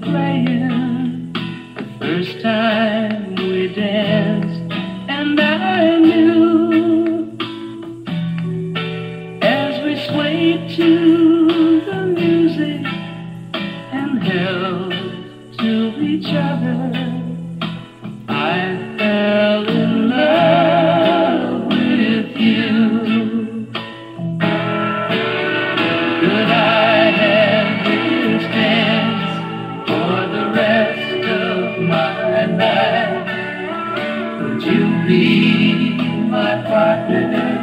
playing the first time we danced, and I knew as we swayed to the music and held to each other, I fell in love with you. Could I have this dance for the rest of my life? Would you be my partner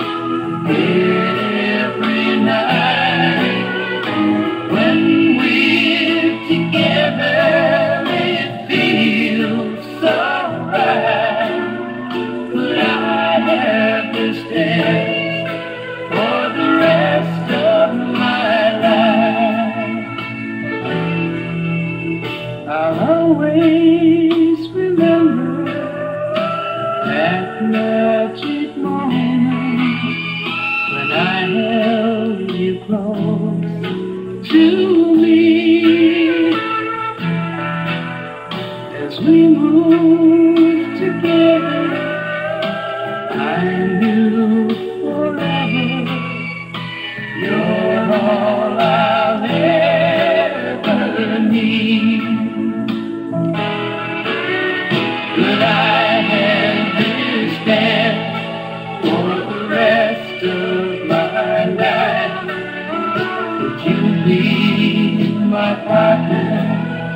every night? When we're together, it feels so right. Could I have this dance for the rest of my life? I'll always remember that magic moment when I held you close to me. As we moved together, I knew forever you're all I'll ever need. Could I have this dance for the rest of my life? Would you be my partner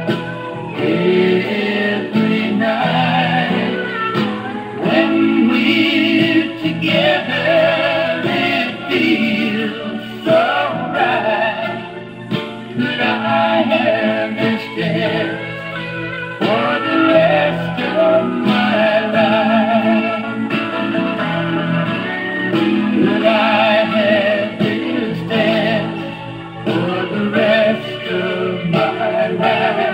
every night? When we're together, it feels so right. Could I have this dance for the rest of my life? Could I have this dance for the rest of my life?